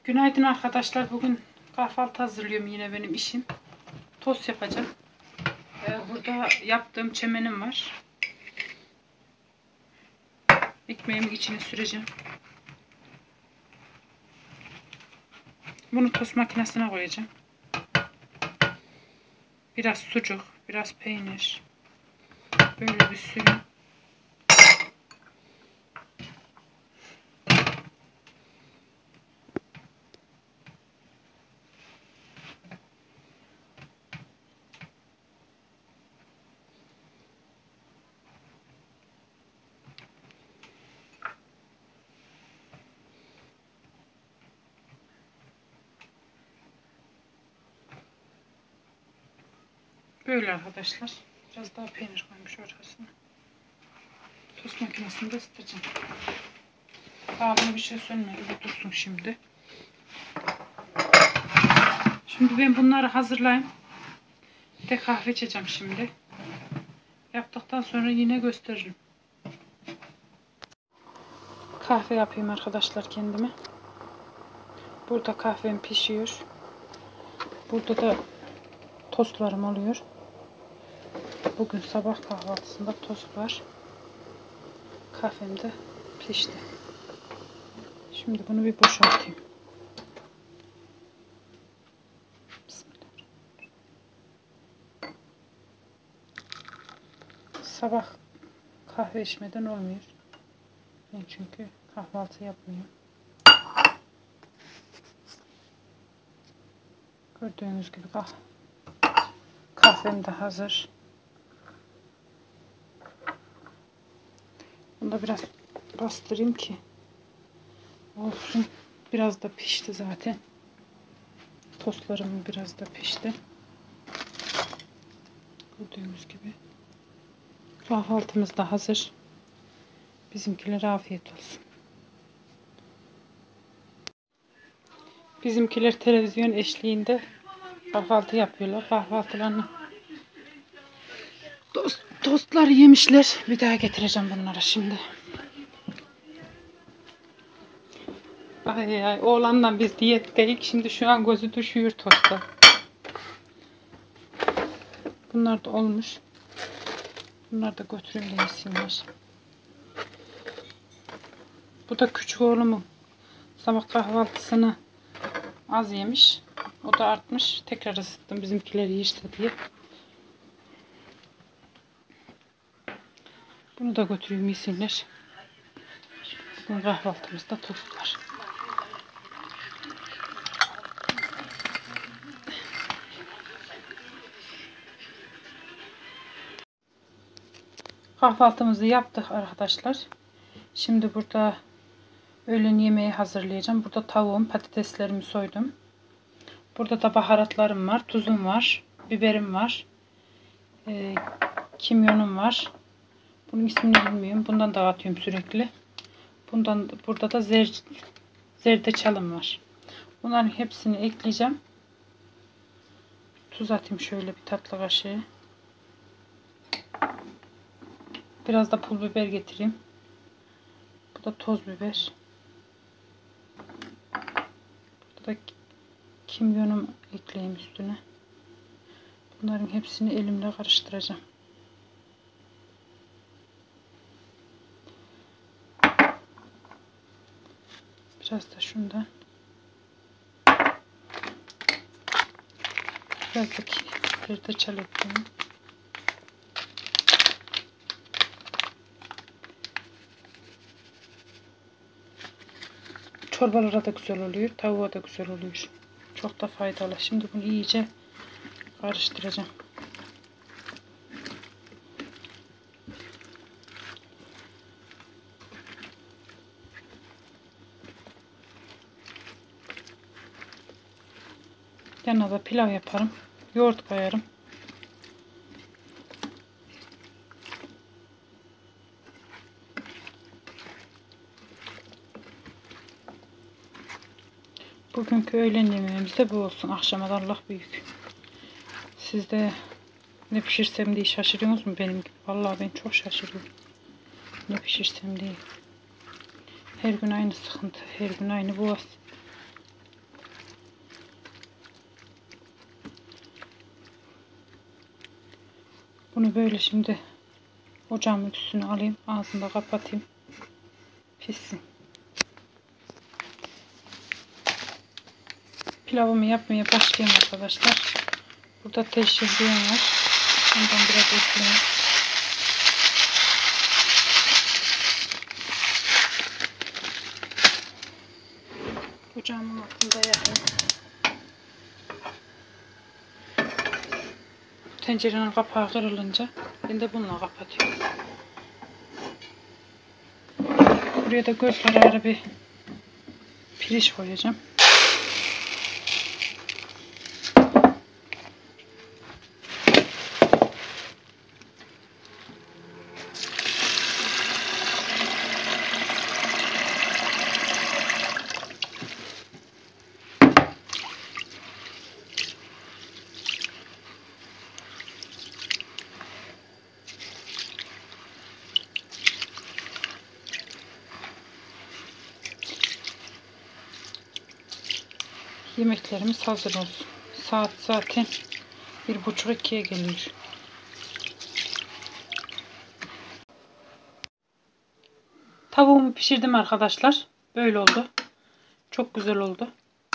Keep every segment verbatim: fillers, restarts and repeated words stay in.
Günaydın arkadaşlar. Bugün kahvaltı hazırlıyorum, yine benim işim. Tost yapacağım. Ee, burada yaptığım çemenim var. Ekmeğimin içine süreceğim. Bunu tost makinesine koyacağım. Biraz sucuk, biraz peynir. Böyle bir sürü. Böyle arkadaşlar. Biraz daha peynir koymuş ortasına. Tost makinesinde ısıtacağım. Daha bunu bir şey sönmedi. Bir dursun şimdi. Şimdi ben bunları hazırlayayım. Bir de kahve içeceğim şimdi. Yaptıktan sonra yine gösteririm. Kahve yapayım arkadaşlar kendime. Burada kahvem pişiyor. Burada da tostlarım oluyor. Bugün sabah kahvaltısında tost var. Kahvem de pişti. Şimdi bunu bir boşaltayım. Bismillah. Sabah kahve içmeden olmuyor. Ben çünkü kahvaltı yapmıyorum. Gördüğünüz gibi kah kahvem de hazır. Bunu da biraz bastırayım ki olsun. Biraz da pişti zaten. Tostlarım biraz da pişti. Gördüğünüz gibi. Kahvaltımız da hazır. Bizimkilere afiyet olsun. Bizimkiler televizyon eşliğinde kahvaltı yapıyorlar. Kahvaltılarını tost, tostlar yemişler. Bir daha getireceğim bunlara şimdi. Ay ay, oğlanla biz diyetteyiz. Şimdi şu an gözü düşüyor tosta. Bunlar da olmuş. Bunlar da götüreyim de yesinler. Bu da küçük oğlumun sabah kahvaltısını az yemiş. O da artmış. Tekrar ısıttım bizimkiler yerse diye. Bunu da götüreyim yesinler. Bugün kahvaltımızda tost var. Kahvaltımızı yaptık arkadaşlar. Şimdi burada öğlen yemeği hazırlayacağım. Burada tavuğum, patateslerimi soydum. Burada da baharatlarım var. Tuzum var. Biberim var. E, kimyonum var. Bunun ismini bilmiyorum. Bundan da atıyorum sürekli. Bundan burada da zer, zerdeçalım var. Bunların hepsini ekleyeceğim. Tuz atayım şöyle bir tatlı kaşığı. Biraz da pul biber getireyim. Bu da toz biber. Burada da kimyonum ekleyeyim üstüne. Bunların hepsini elimle karıştıracağım. Biraz da şundan. Biraz da zerdeçal ekleyeyim. Çorbalara da güzel oluyor. Tavuğa da güzel oluyor. Çok da faydalı. Şimdi bunu iyice karıştıracağım. Yanına da pilav yaparım. Yoğurt koyarım. Bugünkü öğlen yemeğimiz de bu olsun. Akşama da Allah büyük. Siz de ne pişirsem diye şaşırıyorsunuz mu benim gibi? Vallahi ben çok şaşırıyorum. Ne pişirsem diye. Her gün aynı sıkıntı. Her gün aynı boğaz. Bunu böyle şimdi ocağımın üstüne alayım. Ağzını da kapatayım. Pişsin. Pilavımı yapmaya başlayayım arkadaşlar. Burada teşhirliyem var. Ondan biraz ekleyeyim. Ocağımın altında yakayım. Tencerenin kapağı kırılınca ben de bununla kapatıyorum. Buraya da göz kararı bir pirinç koyacağım. Yemeklerimiz hazır olsun. Saat zaten bir buçuk ikiye geliyor. Tavuğumu pişirdim arkadaşlar. Böyle oldu. Çok güzel oldu.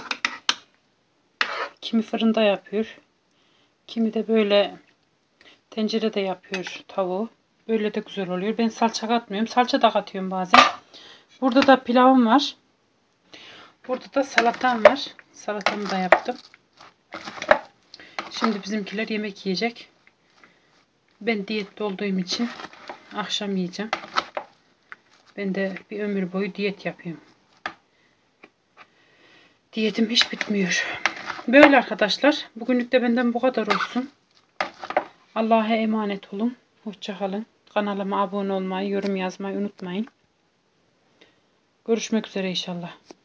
Kimi fırında yapıyor. Kimi de böyle tencerede yapıyor tavuğu. Böyle de güzel oluyor. Ben salça katmıyorum. Salça da katıyorum bazen. Burada da pilavım var. Burada da salatam var. Salatamı da yaptım. Şimdi bizimkiler yemek yiyecek. Ben diyette olduğum için akşam yiyeceğim. Ben de bir ömür boyu diyet yapıyorum. Diyetim hiç bitmiyor. Böyle arkadaşlar. Bugünlük de benden bu kadar olsun. Allah'a emanet olun. Hoşça kalın. Kanalıma abone olmayı, yorum yazmayı unutmayın. Görüşmek üzere inşallah.